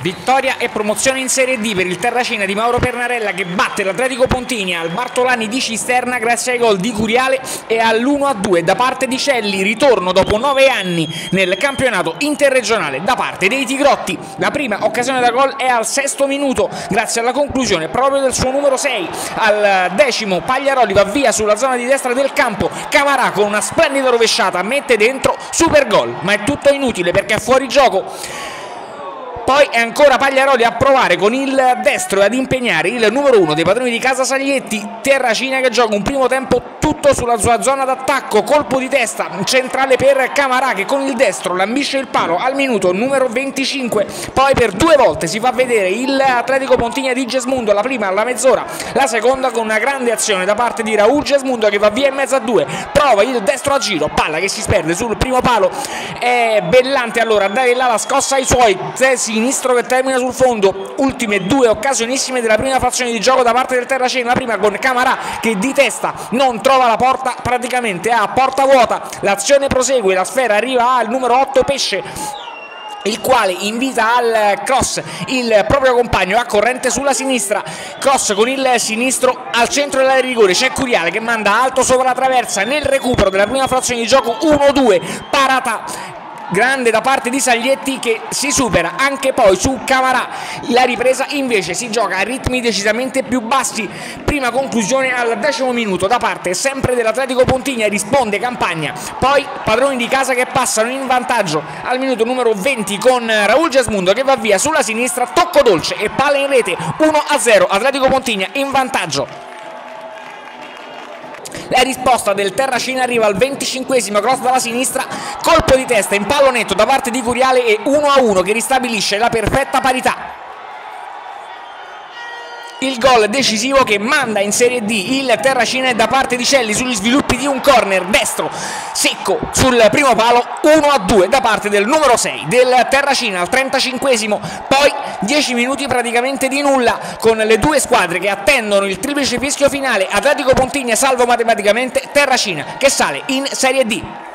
Vittoria e promozione in Serie D per il Terracina di Mauro Pernarella, che batte l'Atletico Pontini al Bartolani di Cisterna grazie ai gol di Curiale e all'1-2 da parte di Celli. Ritorno dopo 9 anni nel campionato interregionale da parte dei Tigrotti. La prima occasione da gol è al 6° minuto grazie alla conclusione proprio del suo numero 6. Al 10° Pagliaroli va via sulla zona di destra del campo, Camarà con una splendida rovesciata mette dentro, super gol, ma è tutto inutile perché è fuori gioco. Poi è ancora Pagliaroli a provare con il destro e ad impegnare il numero 1 dei padroni di casa Saglietti. Terracina che gioca un primo tempo tutto sulla sua zona d'attacco, colpo di testa centrale per Camarà che con il destro lambisce il palo al minuto numero 25. Poi per 2 volte si fa vedere il Atletico Pontigna di Gesmundo, la prima alla mezz'ora, la seconda con una grande azione da parte di Raul Gesmundo che va via in mezzo a 2, prova il destro a giro, palla che si sperde sul primo palo. È Bellante allora a dare là la scossa ai suoi, sinistro che termina sul fondo. Ultime 2 occasionissime della prima frazione di gioco da parte del Terracina, la prima con Camarà che di testa non trova la porta, praticamente a porta vuota. L'azione prosegue, la sfera arriva al numero 8 Pesce, il quale invita al cross il proprio compagno a corrente sulla sinistra, cross con il sinistro al centro dell'area di rigore, c'è Curiale che manda alto sopra la traversa nel recupero della prima frazione di gioco. 1-2, parata grande da parte di Saglietti che si supera anche poi su Camarà. La ripresa invece si gioca a ritmi decisamente più bassi. Prima conclusione al 10° minuto da parte sempre dell'Atletico Pontigna, risponde Campagna, poi padroni di casa che passano in vantaggio al minuto numero 20 con Raul Gesmundo che va via sulla sinistra, tocco dolce e palla in rete. 1-0, Atletico Pontigna in vantaggio. La risposta del Terracina arriva al 25°, cross dalla sinistra, colpo di testa in palo netto da parte di Curiale e 1-1 che ristabilisce la perfetta parità. Il gol decisivo che manda in Serie D il Terracina è da parte di Celli sugli sviluppi di un corner destro secco sul primo palo. 1-2 da parte del numero 6 del Terracina al 35°. Poi 10 minuti praticamente di nulla con le 2 squadre che attendono il triplice fischio finale. Atletico Pontigna salvo matematicamente, Terracina che sale in Serie D.